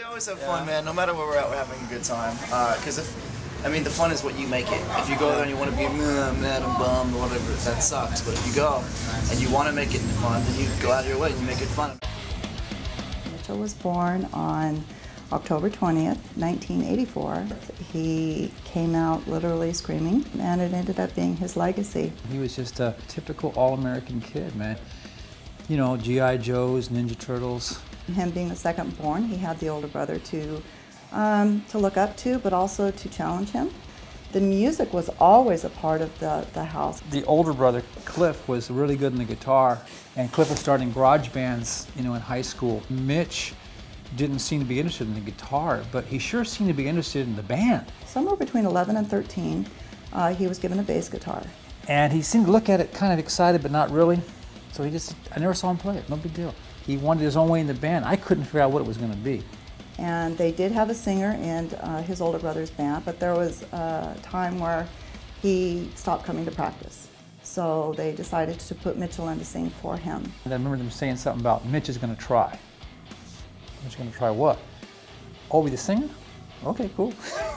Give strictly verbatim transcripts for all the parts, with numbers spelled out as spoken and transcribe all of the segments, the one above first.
always have fun, man. No matter where we're at, we're having a good time. Because uh, if, I mean, the fun is what you make it. If you go there and you want to be mad and bummed or whatever, that sucks. But if you go and you want to make it fun, then you go out of your way and you make it fun. Mitchell was born on October twentieth, nineteen eighty-four. He came out literally screaming, and it ended up being his legacy. He was just a typical all-American kid, man. You know, G I Joes, Ninja Turtles. Him being the second born, he had the older brother to, um, to look up to, but also to challenge him. The music was always a part of the, the house. The older brother, Cliff, was really good in the guitar, and Cliff was starting garage bands, you know, in high school. Mitch didn't seem to be interested in the guitar, but he sure seemed to be interested in the band. Somewhere between eleven and thirteen, uh, he was given a bass guitar. And he seemed to look at it kind of excited, but not really. So he just, I never saw him play it, no big deal. He wanted his own way in the band. I couldn't figure out what it was going to be. And they did have a singer in uh, his older brother's band, but there was a time where he stopped coming to practice. So they decided to put Mitchell in to sing for him. And I remember them saying something about Mitch is going to try. Mitch is going to try what? Oh, be the singer? Okay, cool.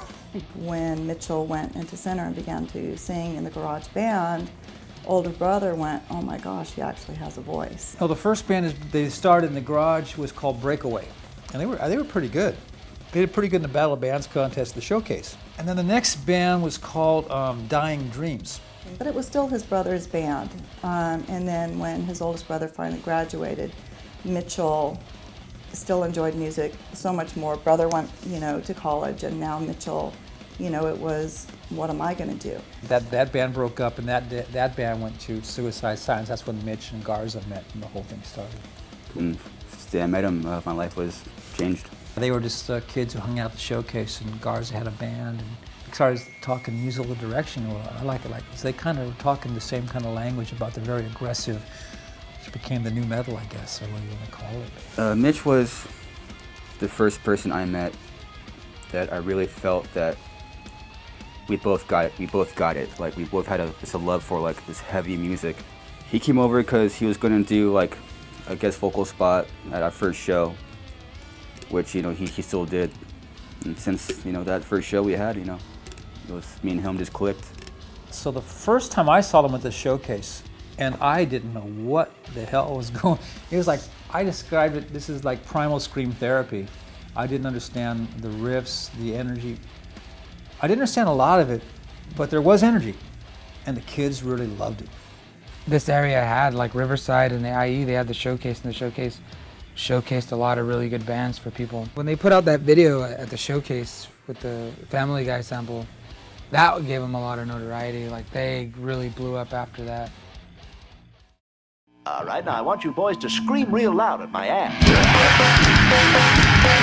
When Mitchell went into center and began to sing in the garage band, older brother went, oh my gosh, he actually has a voice. Well, the first band is, they started in the garage was called Breakaway. And they were, they were pretty good. They did pretty good in the Battle of Bands contest, the showcase. And then the next band was called um, Dying Dreams. But it was still his brother's band. Um, and then when his oldest brother finally graduated, Mitchell still enjoyed music so much more. Brother went, you know, to college, and now Mitchell, you know, it was, what am I going to do? That, that band broke up, and that, that band went to Suicide Silence. That's when Mitch and Garza met, and the whole thing started. And since the day I met him, uh, my life was changed. They were just uh, kids who hung out at the showcase, and Garza had a band, and started talking musical direction. Well, I like it like this. They kind of were talking the same kind of language about the very aggressive, which became the new metal, I guess, or what you want to call it. Uh, Mitch was the first person I met that I really felt that we both got it. We both got it. Like, we both had a, just a love for like this heavy music. He came over because he was going to do like a guest vocal spot at our first show, which, you know, he, he still did. And since, you know, that first show we had, you know, it was, me and him just clicked. So the first time I saw them at the showcase, and I didn't know what the hell was going, it was like, I described it, this is like primal scream therapy. I didn't understand the riffs, the energy. I didn't understand a lot of it, but there was energy, and the kids really loved it. This area had, like Riverside and the I E, they had the showcase, and the showcase showcased a lot of really good bands for people. When they put out that video at the showcase with the Family Guy sample, that gave them a lot of notoriety. Like, they really blew up after that. All right, now I want you boys to scream real loud at my ass.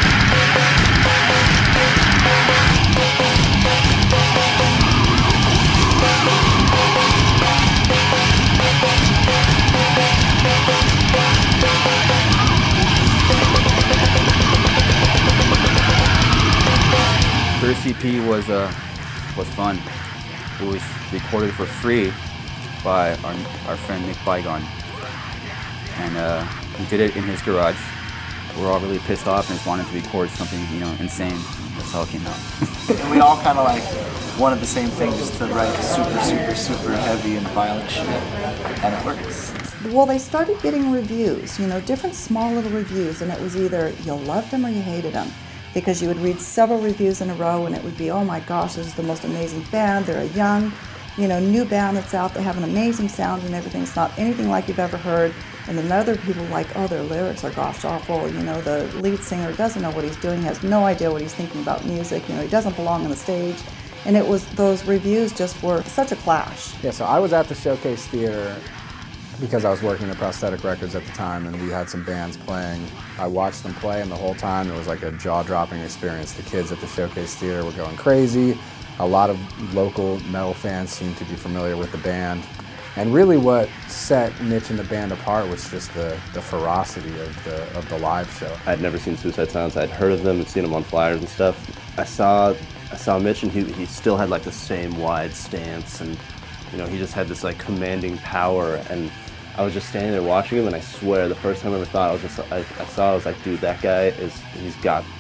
First E P was uh, was fun. It was recorded for free by our, our friend Nick Bygone. And uh, he did it in his garage. We're all really pissed off and just wanted to record something, you know, insane. That's how it came out. And we all kind of like wanted the same thing, just to write super, super, super heavy and violent shit. And it works. Well, they started getting reviews, you know, different small little reviews, and it was either you loved them or you hated them. Because you would read several reviews in a row and it would be, oh my gosh, this is the most amazing band. They're a young, you know, new band that's out. They have an amazing sound and everything. It's not anything like you've ever heard. And then other people like, oh, their lyrics are gosh awful. You know, the lead singer doesn't know what he's doing, has no idea what he's thinking about music. You know, he doesn't belong on the stage. And it was, those reviews just were such a clash. Yeah, so I was at the Showcase Theater because I was working at Prosthetic Records at the time, and we had some bands playing. I watched them play, and the whole time it was like a jaw-dropping experience. The kids at the Showcase Theater were going crazy. A lot of local metal fans seemed to be familiar with the band. And really what set Mitch and the band apart was just the, the ferocity of the, of the live show. I'd never seen Suicide Silence. I'd heard of them and seen them on flyers and stuff. I saw, I saw Mitch, and he, he still had like the same wide stance, and you know, he just had this like commanding power. And I was just standing there watching him, and I swear the first time I ever thought, I was just, I, I saw, I was like, dude, that guy is, he's got,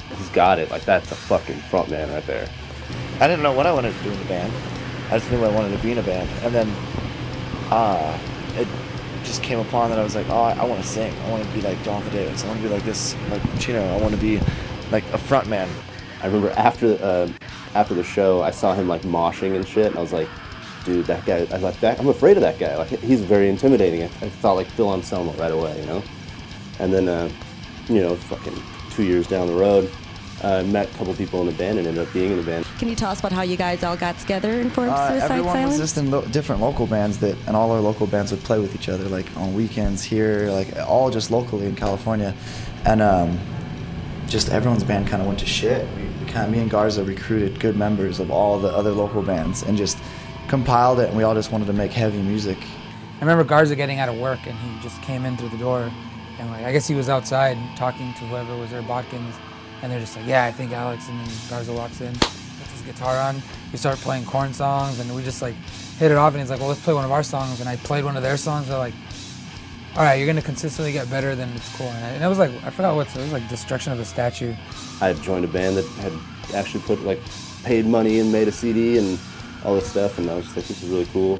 he's got it. Like, that's a fucking front man right there. I didn't know what I wanted to do in the band. I just knew I wanted to be in a band. And then uh, it just came upon that I was like, oh, I, I want to sing. I want to be like Jonathan Davis. I want to be like this, like Chino. I want to be like a front man. I remember after uh, after the show, I saw him like moshing and shit, and I was like, dude, that guy, I was like, that, I'm afraid of that guy. Like, he's very intimidating. I, I thought like Phil Anselmo right away, you know? And then, uh, you know, fucking two years down the road, I uh, met a couple people in the band and ended up being in the band. Can you tell us about how you guys all got together and formed Uh, Suicide everyone Silence? was just in lo different local bands that, and all our local bands would play with each other, like on weekends here, like all just locally in California, and um, just everyone's band kind of went to shit. We, we kind of, me and Garza recruited good members of all the other local bands and just compiled it, and we all just wanted to make heavy music. I remember Garza getting out of work and he just came in through the door and like I guess he was outside talking to whoever was there, Botkins, and they're just like, yeah, I think Alex, and then Garza walks in, puts his guitar on, we start playing Korn songs and we just like hit it off, and he's like, well, let's play one of our songs, and I played one of their songs. They're like, all right, you're gonna consistently get better, then it's cool. And, I, and it was like, I forgot what, it was like Destruction of a Statue. I had joined a band that had actually put like paid money and made a C D and all this stuff, and I was just like, this is really cool.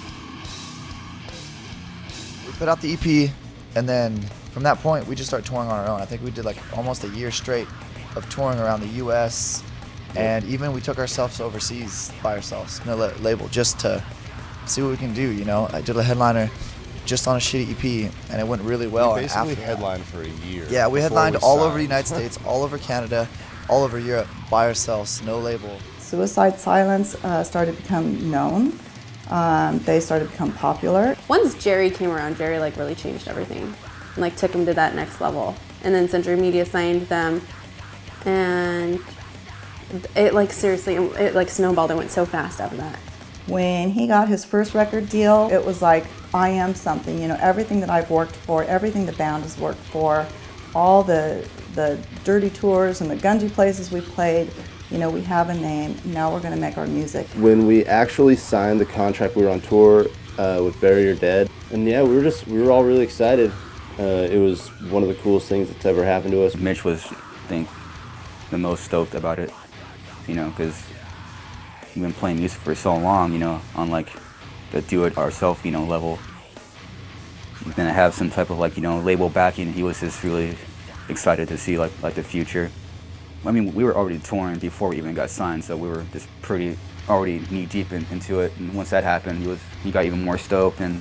We put out the E P, and then from that point, we just started touring on our own. I think we did like almost a year straight of touring around the U S, and even we took ourselves overseas by ourselves, no la label, just to see what we can do, you know. I did a headliner just on a shitty E P, and it went really well. We basically after headlined for a year. Yeah, we before headlined we all signed. over the United States, all over Canada, all over Europe, by ourselves, no label. Suicide Silence uh, started to become known. Um, they started to become popular. Once Jerry came around, Jerry like really changed everything, and, like took him to that next level. And then Century Media signed them, and it like seriously, it like snowballed. It went so fast after that. When he got his first record deal, it was like, I am something. You know, everything that I've worked for, everything the band has worked for, all the the dirty tours and the gungy places we played. You know, we have a name. Now we're going to make our music. When we actually signed the contract, we were on tour uh, with Bury Your Dead, and yeah, we were just we were all really excited. Uh, it was one of the coolest things that's ever happened to us. Mitch was, I think, the most stoked about it, you know, because we've been playing music for so long, you know, on like the do-it-ourself, you know, level. Then to have some type of like, you know, label backing, he was just really excited to see like like the future. I mean, we were already touring before we even got signed, so we were just pretty already knee-deep in, into it. And once that happened, he was he got even more stoked, and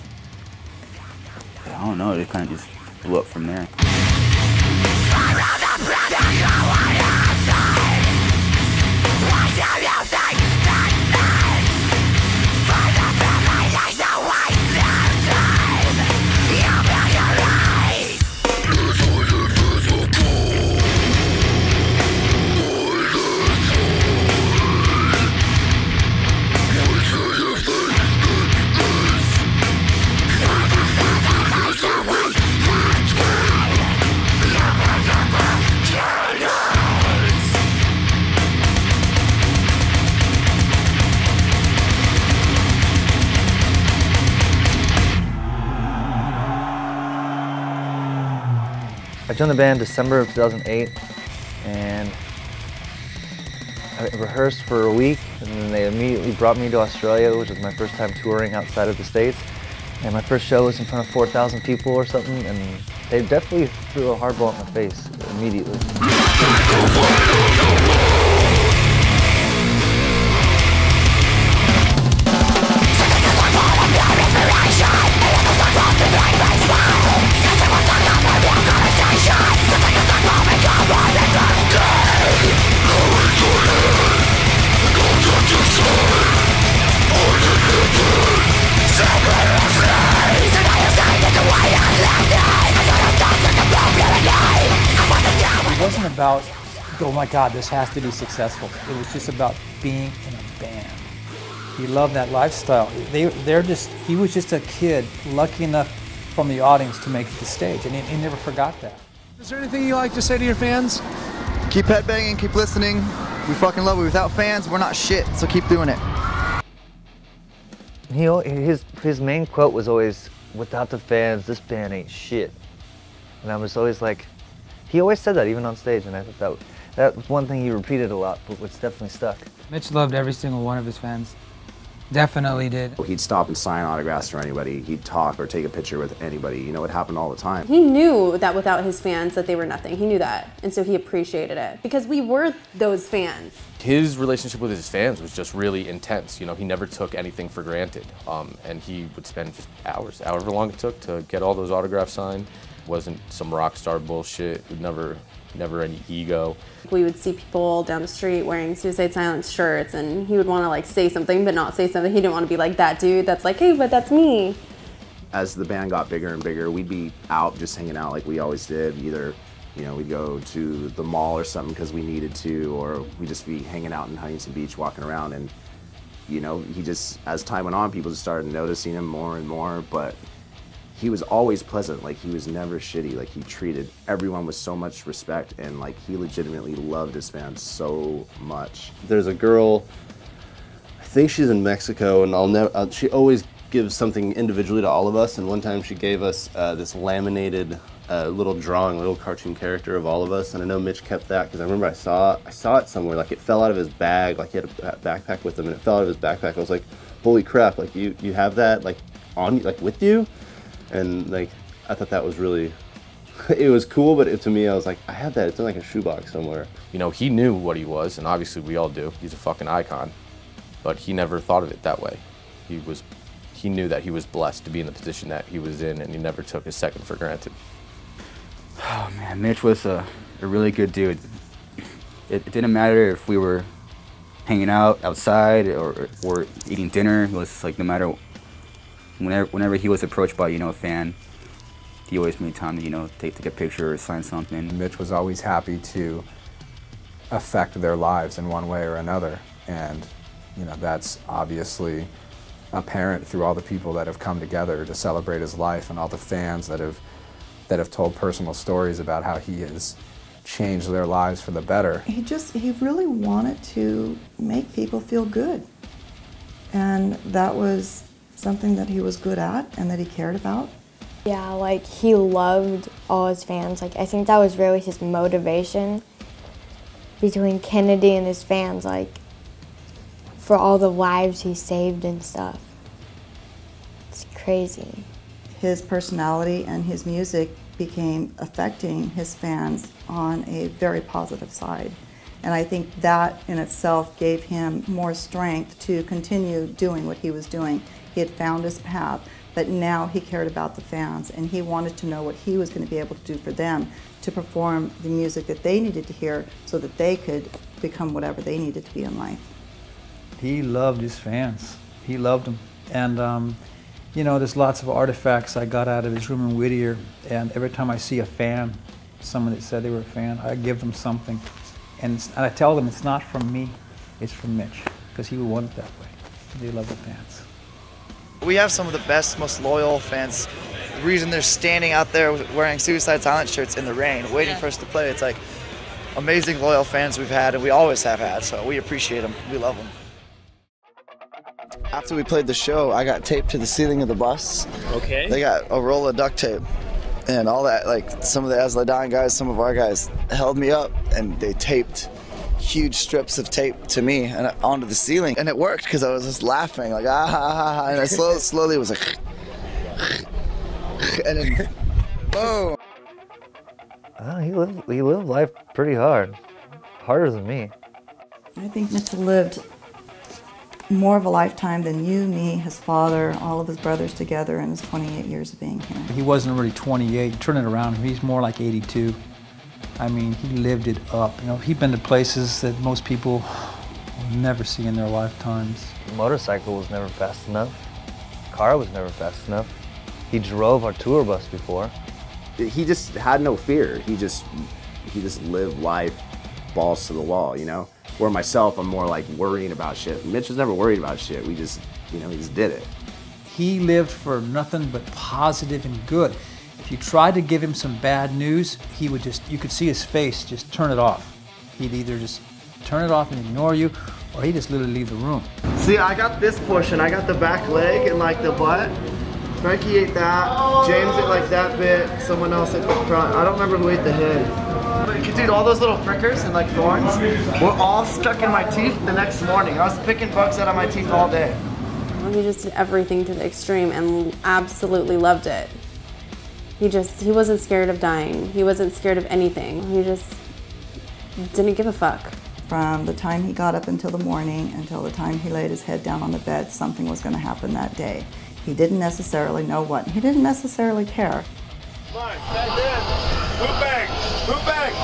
I don't know, it kind of just blew up from there. I joined the band December of two thousand eight, and I rehearsed for a week, and then they immediately brought me to Australia, which was my first time touring outside of the States. And my first show was in front of four thousand people or something, and they definitely threw a hardball in my face immediately. It wasn't about, oh my God, this has to be successful. It was just about being in a band. He loved that lifestyle. They, they're just, he was just a kid, lucky enough from the audience to make it to the stage, and he, he never forgot that. Is there anything you like to say to your fans? Keep headbanging, keep listening. We fucking love it. Without fans, we're not shit, so keep doing it. He, his, his main quote was always, without the fans, this band ain't shit. And I was always like, he always said that even on stage, and I thought that, that was one thing he repeated a lot, but which definitely stuck. Mitch loved every single one of his fans. Definitely did. He'd stop and sign autographs for anybody. He'd talk or take a picture with anybody. You know, it happened all the time. He knew that without his fans that they were nothing. He knew that. And so he appreciated it because we were those fans. His relationship with his fans was just really intense. You know, he never took anything for granted. Um, and he would spend just hours, however long it took to get all those autographs signed. Wasn't some rock star bullshit. Never, never any ego. We would see people down the street wearing Suicide Silence shirts, and he would want to like say something but not say something. He didn't want to be like that dude that's like, hey, but that's me. As the band got bigger and bigger, we'd be out just hanging out like we always did. Either, you know, we'd go to the mall or something because we needed to, or we'd just be hanging out in Huntington Beach, walking around. And, you know, he just, as time went on, people just started noticing him more and more. But he was always pleasant. Like, he was never shitty. Like, he treated everyone with so much respect, and like, he legitimately loved his fans so much. There's a girl, I think she's in Mexico, and I'll never, uh, she always gives something individually to all of us, and one time she gave us uh, this laminated uh, little drawing, little cartoon character of all of us, and I know Mitch kept that because I remember I saw, I saw it somewhere, like it fell out of his bag, like he had a backpack with him, and it fell out of his backpack. I was like, holy crap, like you, you have that like on, like with you? And like, I thought that was really, it was cool, but it, to me, I was like, I have that, it's in like a shoebox somewhere. You know, he knew what he was, and obviously we all do. He's a fucking icon, but he never thought of it that way. He was, he knew that he was blessed to be in the position that he was in, and he never took a second for granted. Oh man, Mitch was a, a really good dude. It, it didn't matter if we were hanging out outside or, or eating dinner. It was like no matter, whenever, whenever he was approached by, you know, a fan, he always made time to, you know, take, take a picture or sign something. Mitch was always happy to affect their lives in one way or another. And, you know, that's obviously apparent through all the people that have come together to celebrate his life and all the fans that have that have told personal stories about how he has changed their lives for the better. He just, he really wanted to make people feel good. And that was something that he was good at and that he cared about. Yeah, like he loved all his fans. Like I think that was really his motivation between Kennedy and his fans, like for all the lives he saved and stuff. It's crazy. His personality and his music became affecting his fans on a very positive side. And I think that in itself gave him more strength to continue doing what he was doing. He had found his path, but now he cared about the fans and he wanted to know what he was going to be able to do for them to perform the music that they needed to hear so that they could become whatever they needed to be in life. He loved his fans. He loved them. And um, you know, there's lots of artifacts I got out of his room in Whittier, and every time I see a fan, someone that said they were a fan, I give them something. And, it's, and I tell them it's not from me, it's from Mitch, because he would want it that way. They love the fans. We have some of the best, most loyal fans. The reason they're standing out there wearing Suicide Silence shirts in the rain, waiting yeah. for us to play, it's like amazing loyal fans we've had, and we always have had, so we appreciate them, we love them. After we played the show, I got taped to the ceiling of the bus. Okay. They got a roll of duct tape and all that. Like some of the As I Die guys, some of our guys held me up and they taped huge strips of tape to me and onto the ceiling. And it worked because I was just laughing like, ah, ha, ha, ha. And I slowly, slowly was like, and then boom. Oh, he lived, he lived life pretty hard. Harder than me. I think Mitchell lived more of a lifetime than you, me, his father, all of his brothers together in his twenty-eight years of being here. He wasn't really twenty-eight. Turn it around, he's more like eighty-two. I mean, he lived it up. You know, he'd been to places that most people will never see in their lifetimes. The motorcycle was never fast enough. Car was never fast enough. He drove our tour bus before. He just had no fear. He just, he just lived life balls to the wall, you know? Where myself, I'm more like worrying about shit. Mitch was never worried about shit. We just, you know, he just did it. He lived for nothing but positive and good. If you tried to give him some bad news, he would just, you could see his face just turn it off. He'd either just turn it off and ignore you, or he'd just literally leave the room. See, I got this portion. I got the back leg and like the butt. Frankie ate that. James ate like that bit. Someone else ate the front. I don't remember who ate the head. But can dude, all those little prickers and like thorns were all stuck in my teeth the next morning. I was picking bugs out of my teeth all day. He just did everything to the extreme and absolutely loved it. He just, he wasn't scared of dying. He wasn't scared of anything. He just didn't give a fuck. From the time he got up until the morning, until the time he laid his head down on the bed, something was going to happen that day. He didn't necessarily know what. He didn't necessarily care. Come on, stand in. Move back, move back.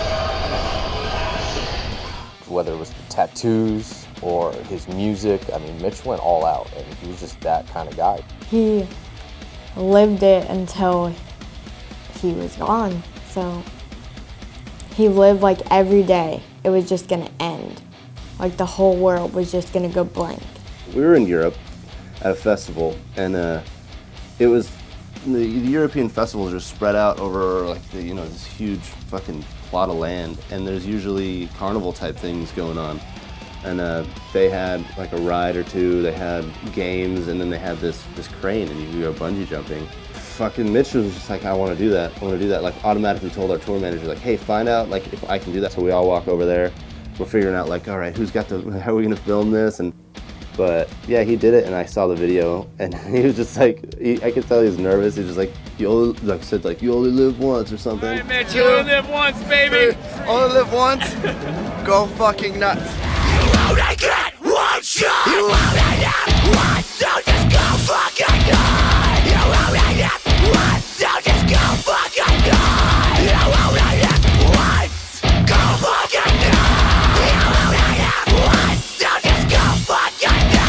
Whether it was the tattoos or his music, I mean, Mitch went all out, and he was just that kind of guy. He lived it until he was gone. So he lived like every day. It was just gonna end. Like the whole world was just gonna go blank. We were in Europe at a festival, and uh, it was, the, the European festivals are spread out over like the, you know, this huge fucking plot of land, and there's usually carnival type things going on. And uh, they had like a ride or two, they had games, and then they had this this crane, and you could go bungee jumping. Fucking Mitch was just like, I want to do that, I want to do that. Like automatically told our tour manager, like, hey, find out like if I can do that. So we all walk over there. We're figuring out like, all right, who's got the, how are we gonna film this? And but yeah, he did it, and I saw the video, and he was just like, he, I could tell he was nervous. He was just like, you only, like said like, you only live once or something. Hey, Mitch, you only live once, baby. Only live once. Go fucking nuts. You only get one shot. You only get one, so just go fucking die. You only get one, so just go fucking die. You only get once, go fucking die. You only get one, so just go fucking die.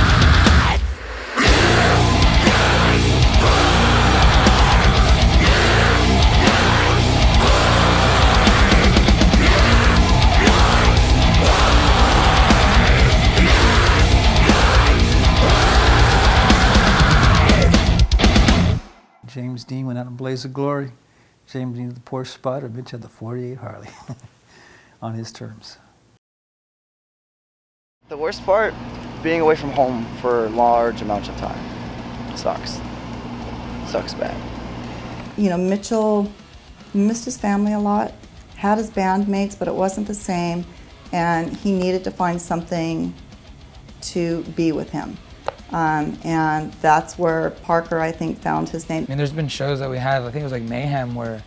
James Dean went out in Blaze of Glory. James Dean had the Porsche Spud, Mitch had the forty-eight Harley on his terms. The worst part, being away from home for large amounts of time. Sucks. Sucks bad. You know, Mitchell missed his family a lot, had his bandmates, but it wasn't the same, and he needed to find something to be with him. Um, and that's where Parker, I think, found his name. I mean, there's been shows that we had, I think it was like Mayhem, where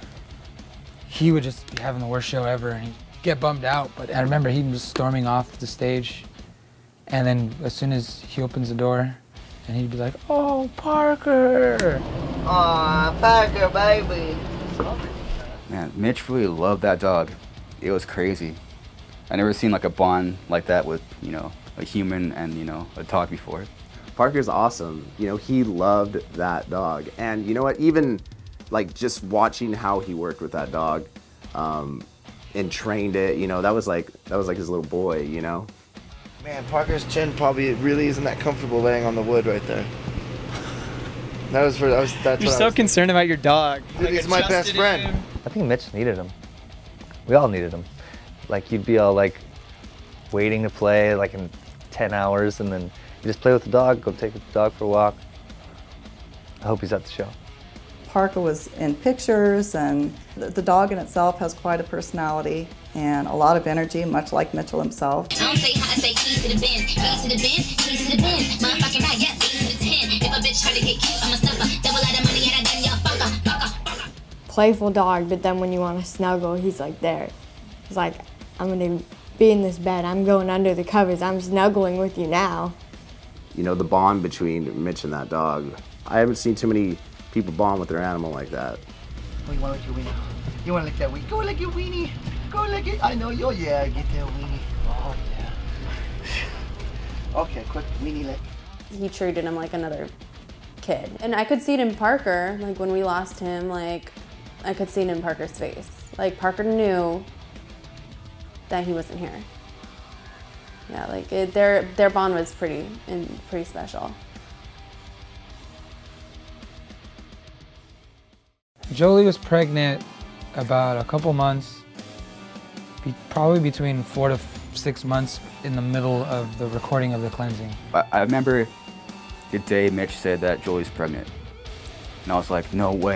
he would just be having the worst show ever and he'd get bummed out. But I remember he was storming off the stage, and then as soon as he opens the door, and he'd be like, oh, Parker! Aw, Parker, baby. Man, Mitch really loved that dog. It was crazy. I never seen like a bond like that with, you know, a human and, you know, a dog before. Parker's awesome. You know, he loved that dog. And you know what, even like just watching how he worked with that dog um, and trained it, you know, that was like, that was like his little boy, you know? Man, Parker's chin probably really isn't that comfortable laying on the wood right there. That was for, that was, that's You're what so I was, concerned about your dog. Dude, Like, he's my best adjusted friend. him. I think Mitch needed him. We all needed him. Like you'd be all like waiting to play like in ten hours, and then you just play with the dog, go take the dog for a walk. I hope he's at the show. Parker was in pictures, and the, the dog in itself has quite a personality and a lot of energy, much like Mitchell himself. I don't say how I say keys to the Benz, keys to the Benz, keys to the Benz. Motherfucking right, yeah, keys to the ten. If a bitch try to get cute, I'm a stuffer. Double out of money and I done ya, fucker, fucker. Playful dog, but then when you want to snuggle, he's like there. He's like, I'm gonna be in this bed, I'm going under the covers, I'm snuggling with you now. You know, the bond between Mitch and that dog. I haven't seen too many people bond with their animal like that. Oh, you want to lick your weenie? You want to lick that weenie? Go lick your weenie. Go lick it. I know you. Oh, yeah, get that weenie. Oh, yeah. Okay, quick weenie lick. He treated him like another kid. And I could see it in Parker, like when we lost him, like I could see it in Parker's face. Like Parker knew that he wasn't here. Yeah, like it, their their bond was pretty and pretty special. Jolie was pregnant about a couple months, be, probably between four to f six months in the middle of the recording of The Cleansing. I, I remember the day Mitch said that Jolie's pregnant. And I was like, no way.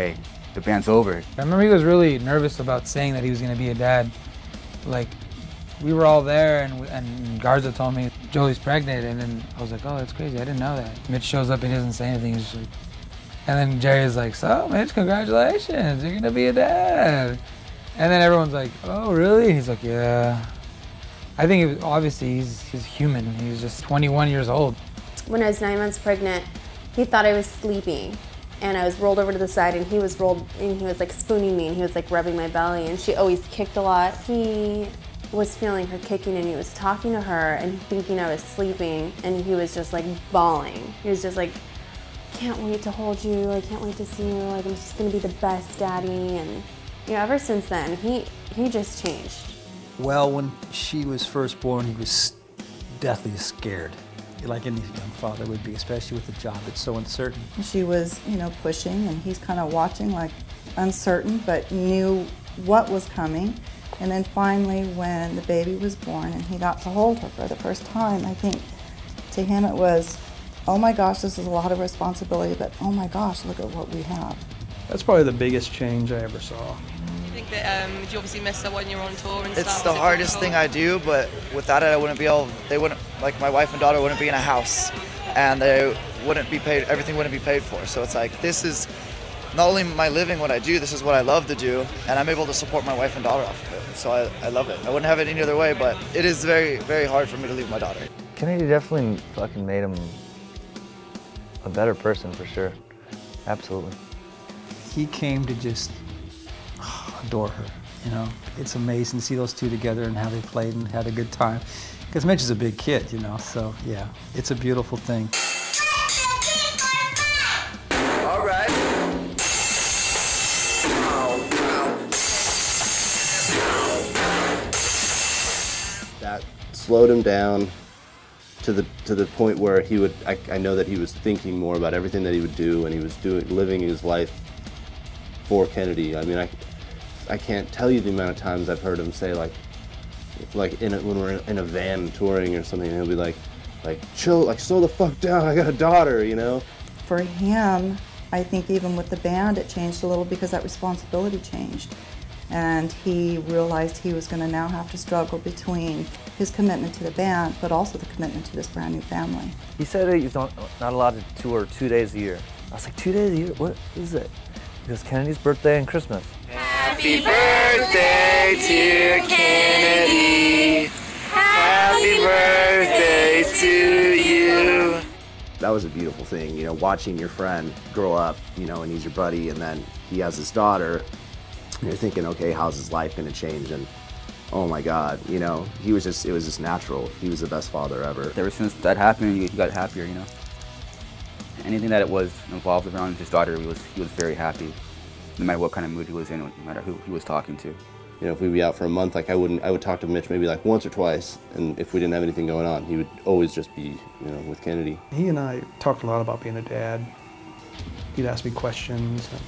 the band's over. I remember he was really nervous about saying that he was gonna be a dad. Like, we were all there, and, and Garza told me Joey's pregnant, and then I was like, oh, that's crazy, I didn't know that. Mitch shows up, he doesn't say anything, he's just like, and then Jerry's like, so Mitch, congratulations, you're gonna be a dad. And then everyone's like, oh, really? He's like, yeah. I think it was, obviously he's, he's human, he was just twenty-one years old. When I was nine months pregnant, he thought I was sleeping, and I was rolled over to the side, and he was rolled, and he was like spooning me, and he was like rubbing my belly, and she always kicked a lot. He was feeling her kicking, and he was talking to her and thinking I was sleeping, and he was just like bawling. He was just like, can't wait to hold you, I can't wait to see you, like I'm just gonna be the best daddy. And you know, ever since then, he, he just changed. Well, when she was first born, he was deathly scared, like any young father would be, especially with a job that's so uncertain. She was, you know, pushing, and he's kind of watching, like uncertain, but knew what was coming. And then finally, when the baby was born and he got to hold her for the first time, I think to him it was, oh my gosh, this is a lot of responsibility, but oh my gosh, look at what we have. That's probably the biggest change I ever saw. You think that um, you obviously miss her when you're on tour and It's stuff? the Was it hardest difficult? thing I do, but without it, I wouldn't be able, they wouldn't, like my wife and daughter wouldn't be in a house, and they wouldn't be paid, everything wouldn't be paid for. So it's like, this is not only my living what I do, this is what I love to do, and I'm able to support my wife and daughter off of it. So I, I love it. I wouldn't have it any other way, but it is very, very hard for me to leave my daughter. Kennedy definitely fucking made him a better person for sure. Absolutely. He came to just adore her, you know. It's amazing to see those two together and how they played and had a good time. Because Mitch is a big kid, you know, so yeah, it's a beautiful thing. All right. That slowed him down to the to the point where he would. I, I know that he was thinking more about everything that he would do, and he was doing living his life for Kennedy. I mean, I I can't tell you the amount of times I've heard him say like, like in a, when we're in a van touring or something, he'll be like, like chill, like slow the fuck down. I got a daughter, you know. For him, I think even with the band, it changed a little because that responsibility changed. And he realized he was going to now have to struggle between his commitment to the band, but also the commitment to this brand new family. He said that he's not, not allowed to tour two days a year. I was like, two days a year? What is it? Because Kennedy's birthday and Christmas. Happy birthday to Kennedy. Happy birthday to you. That was a beautiful thing, you know, watching your friend grow up, you know, and he's your buddy, and then he has his daughter. And you're thinking, okay, how's his life going to change? And oh my God, you know, he was just, it was just natural. He was the best father ever. Ever since that happened, he got happier, you know. Anything that it was involved around his daughter, he was, he was very happy, no matter what kind of mood he was in, no matter who he was talking to. You know, if we'd be out for a month, like I wouldn't, I would talk to Mitch maybe like once or twice, and if we didn't have anything going on, he would always just be, you know, with Kennedy. He and I talked a lot about being a dad. He'd ask me questions and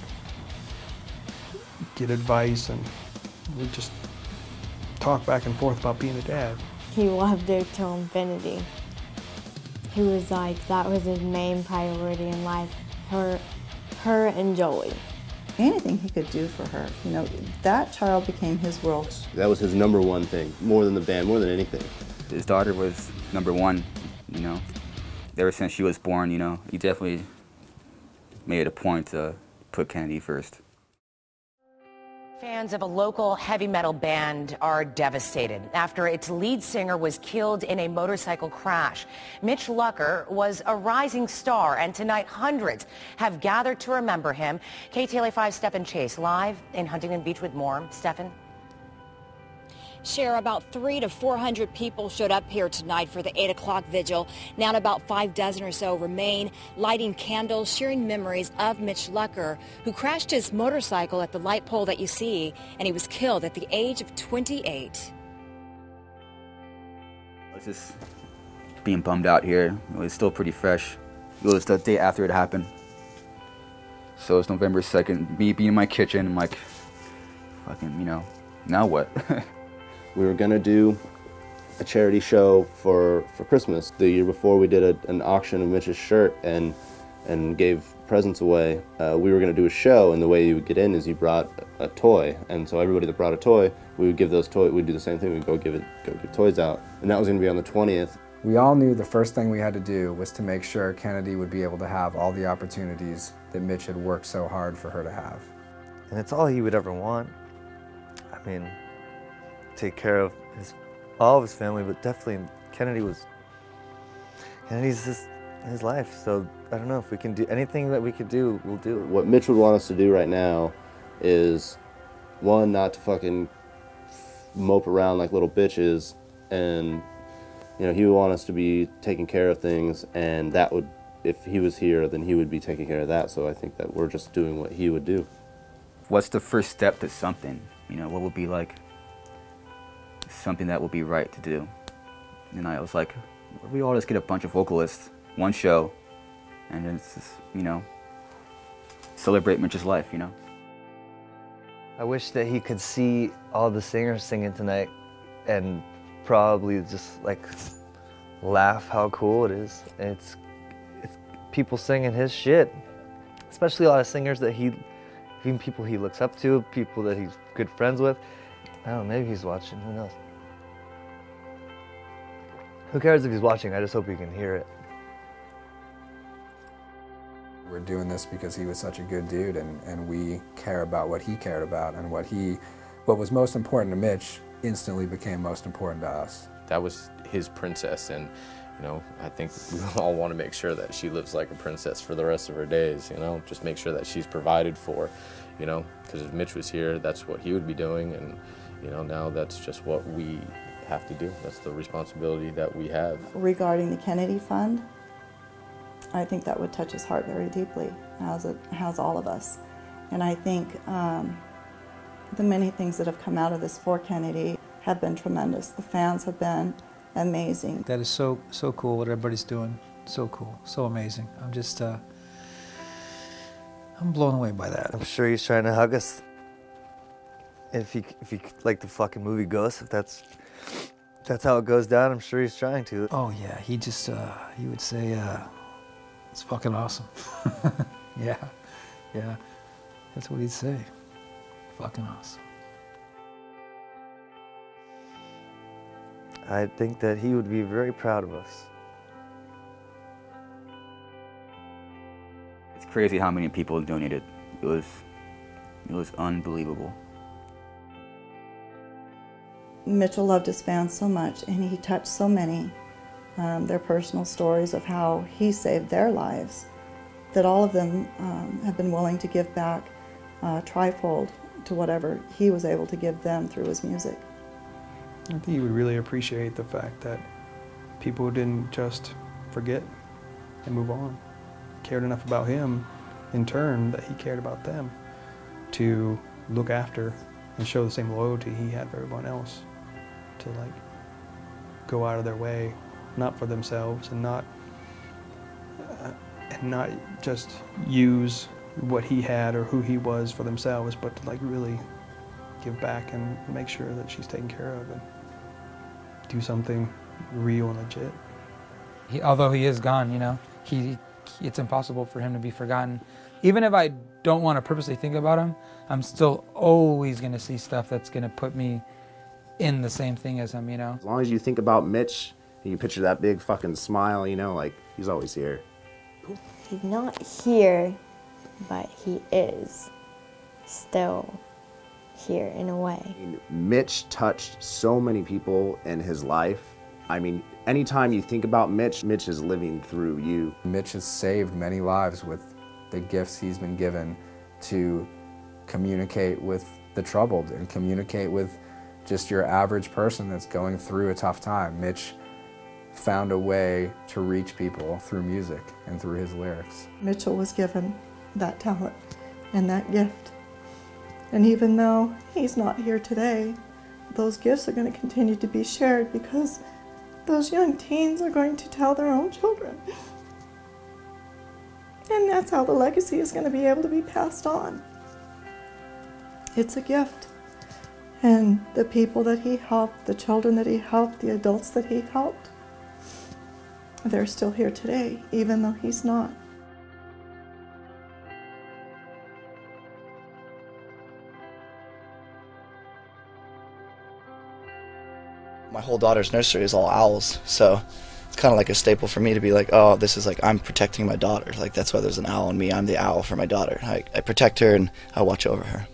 get advice, and we'd just talk back and forth about being a dad. He loved her to infinity. He was like, that was his main priority in life, her, her and Joey. Anything he could do for her, you know, that child became his world. That was his number one thing, more than the band, more than anything. His daughter was number one, you know. Ever since she was born, you know, he definitely made it a point to put Kennedy first. Fans of a local heavy metal band are devastated after its lead singer was killed in a motorcycle crash. Mitch Lucker was a rising star, and tonight hundreds have gathered to remember him. K T L A five's Stephen Chase live in Huntington Beach with more. Stephen? Share about three to four hundred people showed up here tonight for the eight o'clock vigil. Now about five dozen or so remain, lighting candles, sharing memories of Mitch Lucker, who crashed his motorcycle at the light pole that you see, and he was killed at the age of twenty-eight. I was just being bummed out here. It was still pretty fresh. It was the day after it happened. So it's November second, me being in my kitchen, I'm like, fucking, you know, now what? We were gonna do a charity show for, for Christmas. The year before we did a, an auction of Mitch's shirt, and and gave presents away. Uh, we were going to do a show, and the way you would get in is you brought a toy, and so everybody that brought a toy, we would give those toys. We'd do the same thing. We'd go give it, go give toys out, and that was going to be on the twentieth. We all knew the first thing we had to do was to make sure Kennedy would be able to have all the opportunities that Mitch had worked so hard for her to have. And it's all he would ever want. I mean, take care of his, all of his family, but definitely Kennedy was, Kennedy's just his life. So I don't know if we can do anything that we could do, we'll do. What Mitch would want us to do right now is, one, not to fucking mope around like little bitches, and you know, he would want us to be taking care of things, and that would, if he was here, then he would be taking care of that. So I think that we're just doing what he would do. What's the first step to something? You know, what would be like something that would be right to do? And I was like, we all just get a bunch of vocalists, one show, and then it's just, you know, celebrate Mitch's life, you know? I wish that he could see all the singers singing tonight and probably just like laugh how cool it is. It's, it's people singing his shit, especially a lot of singers that he, even people he looks up to, people that he's good friends with. I don't know, maybe he's watching, who knows? Who cares if he's watching? I just hope he can hear it. We're doing this because he was such a good dude, and, and we care about what he cared about, and what he, what was most important to Mitch instantly became most important to us. That was his princess, and you know, I think we all want to make sure that she lives like a princess for the rest of her days, you know, just make sure that she's provided for, you know, because if Mitch was here, that's what he would be doing, and you know, now that's just what we have to do. That's the responsibility that we have. Regarding the Kennedy Fund, I think that would touch his heart very deeply, as it has all of us. And I think um, the many things that have come out of this for Kennedy have been tremendous. The fans have been amazing. That is so, so cool what everybody's doing. So cool, so amazing. I'm just, uh, I'm blown away by that. I'm sure he's trying to hug us. If he, if he like the fucking movie Ghost, if that's, if that's how it goes down, I'm sure he's trying to. Oh yeah, he just, uh, he would say, uh, it's fucking awesome. Yeah, yeah, that's what he'd say. Fucking awesome. I think that he would be very proud of us. It's crazy how many people donated. It was, it was unbelievable. Mitchell loved his fans so much, and he touched so many, um, their personal stories of how he saved their lives, that all of them um, have been willing to give back uh, trifold to whatever he was able to give them through his music. I think he would really appreciate the fact that people didn't just forget and move on, cared enough about him in turn that he cared about them to look after and show the same loyalty he had for everyone else, to like go out of their way, not for themselves, and not uh, and not just use what he had or who he was for themselves, but to like really give back and make sure that she's taken care of and do something real and legit. He, although he is gone, you know, he, it's impossible for him to be forgotten. Even if I don't want to purposely think about him, I'm still always going to see stuff that's going to put me in the same thing as him, you know? As long as you think about Mitch and you picture that big fucking smile, you know, like, he's always here. He's not here, but he is still here in a way. Mitch touched so many people in his life. I mean, anytime you think about Mitch, Mitch is living through you. Mitch has saved many lives with the gifts he's been given to communicate with the troubled and communicate with just your average person that's going through a tough time. Mitch found a way to reach people through music and through his lyrics. Mitchell was given that talent and that gift. And even though he's not here today, those gifts are going to continue to be shared because those young teens are going to tell their own children. And that's how the legacy is going to be able to be passed on. It's a gift. And the people that he helped, the children that he helped, the adults that he helped, they're still here today, even though he's not. My whole daughter's nursery is all owls, so it's kind of like a staple for me to be like, oh, this is like, I'm protecting my daughter. Like, that's why there's an owl in me. I'm the owl for my daughter. I, I protect her and I watch over her.